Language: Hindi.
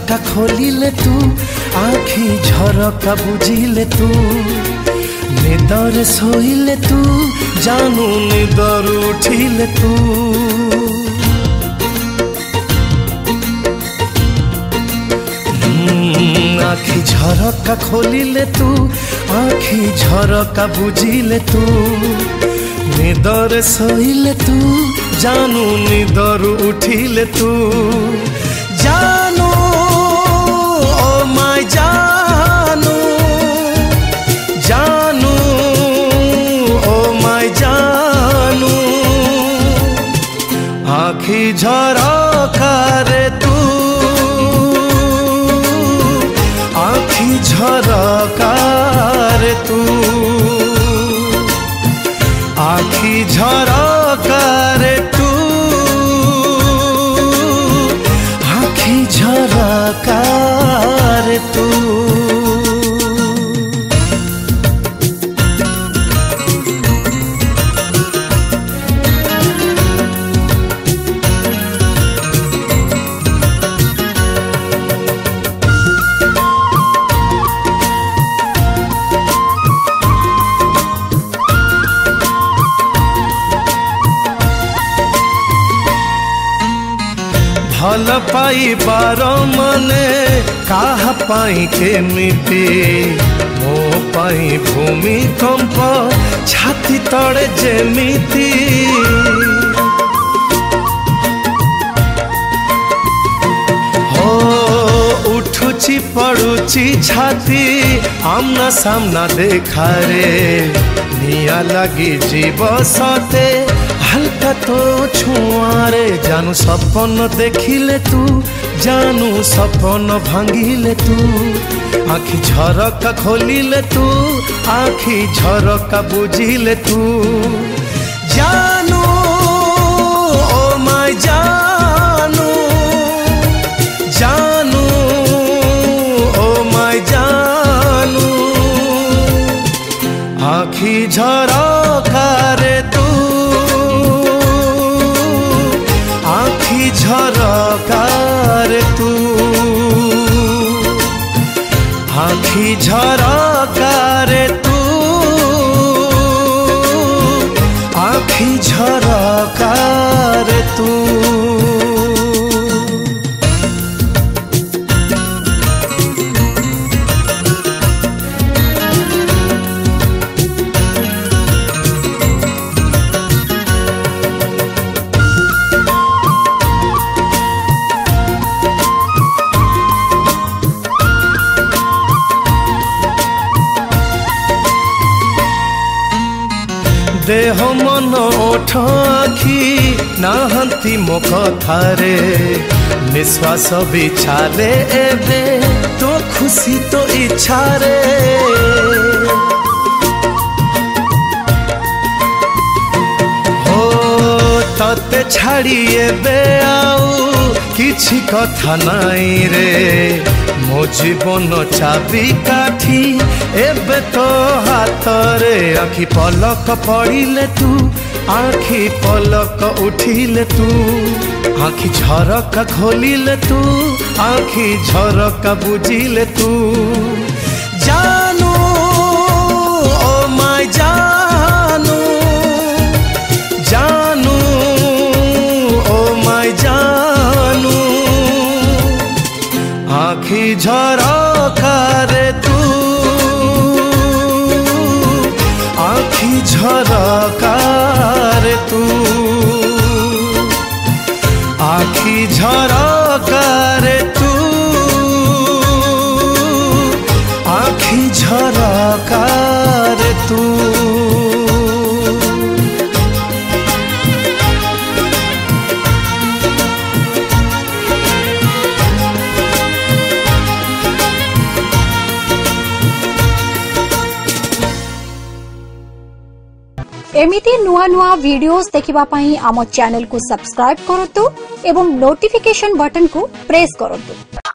झरका खोलिले तू आखि झरका बुझिले तू निदर सोइले तू जानू निदर उठिले तू आखि झरका खोलिले तू आखि झरका बुझिले तू निदर सोइले तू जानू निदर उठिले तू जानू ओ माय जानू जानू ओ माय जानू आखि झरका रे तू आखि झरका रे तू आखि झरका रे तू आखि झरका रे तू भल पाई बार मने काहा पाई केमिति मो पाई भूमि कंप छाती तड़े जेमिति हो उठुची पड़ुची छाती आमना सामना देखा रे निया लगी जीव सते हल्का तो छुआरे जानू सपन देखिले तू जानू सपन भांगिले तू आखि झरका खोलिले तू आखि झरका बुझिले तू जानू ओ माय जानू जानू ओ माय जानू आखि झरका रे तू आखि झरका रे तू आखि झरका रे तू आखि झरका रे तू देह मन ओठ आखि नाहंती मो कथारे निश्वास बिछाले एबे तो खुशी तो इच्छा रे हो तते छाड़ी एबे आउ किछि कथा नाई रे मो जीवन चाबी काठी एबे तो हाथ रे आखि पलक पड़िले तू आखि पलक उठिले तू आखि झरका खोलिले तू आखि झरका बुझिले तू जानू ओ माय जानू जानू ओ माय जानू आखि झरका रे तू आखि झरका रे तू आखि झरका रे तू आखि झरका रे तू एमिति नुआ नुआ वीडियोस देखिबा पई आम चैनल को सब्सक्राइब करतु एवं नोटिफिकेशन बटन को प्रेस करतु।